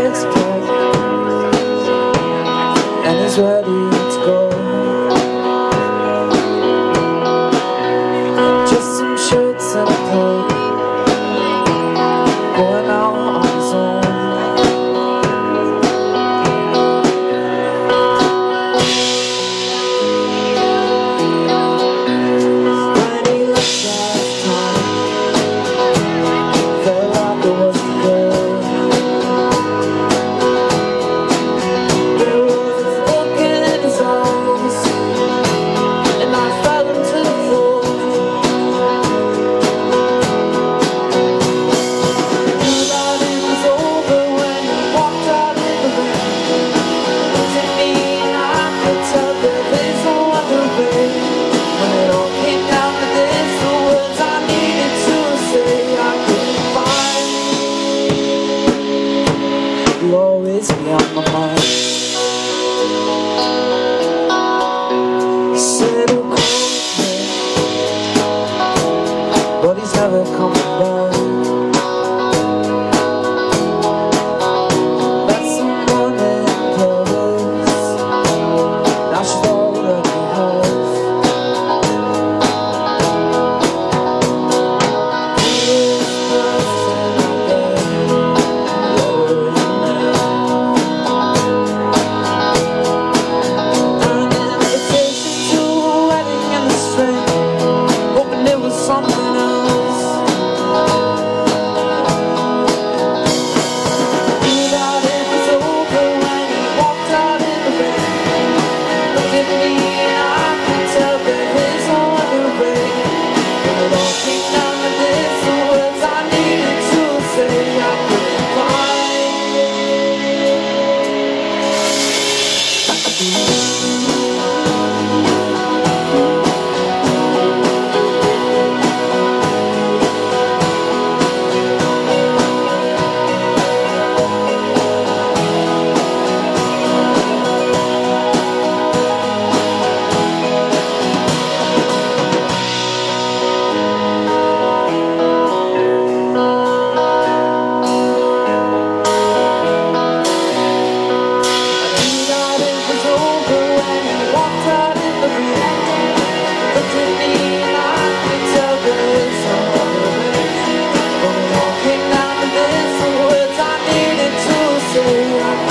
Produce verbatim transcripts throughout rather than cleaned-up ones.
six pack, and he's ready to go. Just some shirts and a coat, going out on his own. When he left last time, felt like it was a girl. There was a look in his eyes, and I fell into the floor. Knew that it was over when he walked out in the rain. Looked at me and I could tell that there's no other way. When it all came down to this, the words I needed to say I couldn't find. You'll always be on my mind. He said he'll call me, but he's never coming back. That's someone in Paris, now she's already half. His birthday, let her in there. An invitation to a wedding in the spring, hoping it was something else. Knew that it was over when he walked out in the rain. Looked at me and I could tell that there's no other way. When it all came down to this, the words I needed to say I couldn't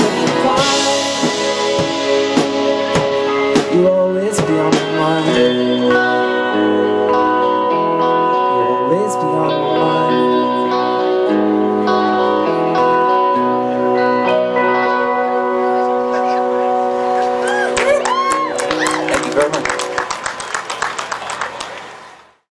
you'll always be on my mind.